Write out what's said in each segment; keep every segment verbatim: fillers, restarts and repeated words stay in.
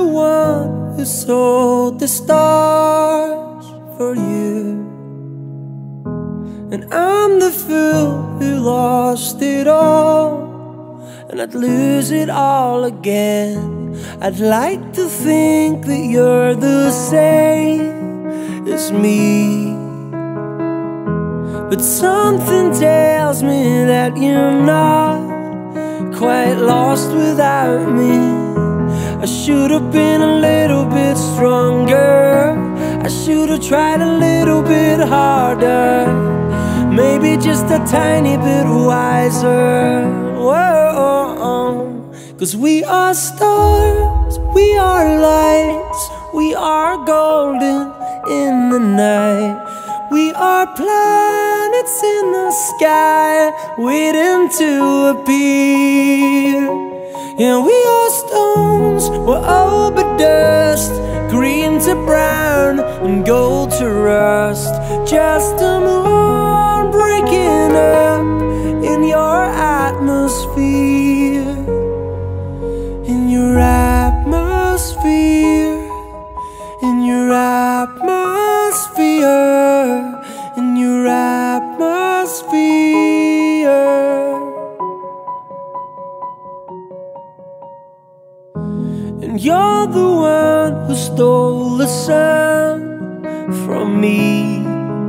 one who sold the stars for you, and I'm the fool who lost it all, and I'd lose it all again. I'd like to think that you're the same as me, but something tells me that you're not quite lost without me. I should have been a little bit stronger, I should have tried a little bit harder, maybe just a tiny bit wiser. Whoa, 'cause we are stars, we are lights, we are golden in the night. We are planets in the sky waiting to appear. Yeah, we are stones, we're all but dust, green to brown and gold to rust. Just a moon breaking up in your atmosphere, in your atmosphere, in your atmosphere, in your atmosphere. And you're the one who stole the sun from me,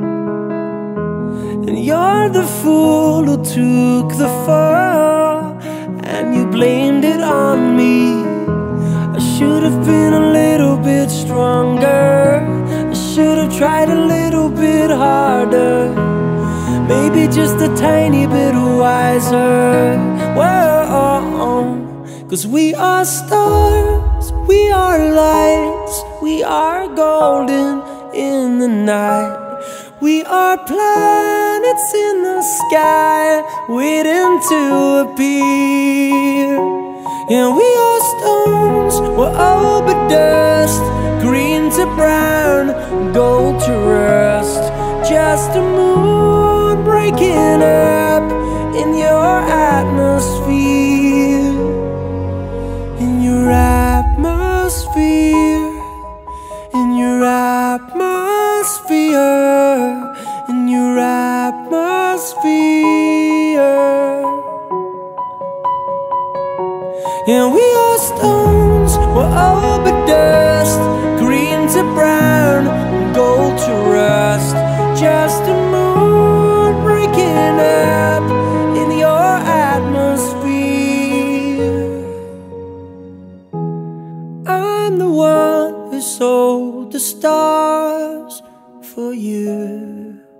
and you're the fool who took the fall, and you blamed it on me. I should have been a little bit stronger, I should have tried a little bit harder, maybe just a tiny bit wiser. Whoa, 'cause we are stars, we are lights, we are golden in the night. We are planets in the sky waiting to appear. Yeah, we are stones, we're all but dust, green to brown, gold to rust. Just a moon breaking up in your atmosphere, in your atmosphere, in your atmosphere, in your atmosphere. Yeah, we are stones, we're all but dust, green to brown, gold to rust. Just a moon breaking up in your atmosphere. I'm the one who sold the stars for you.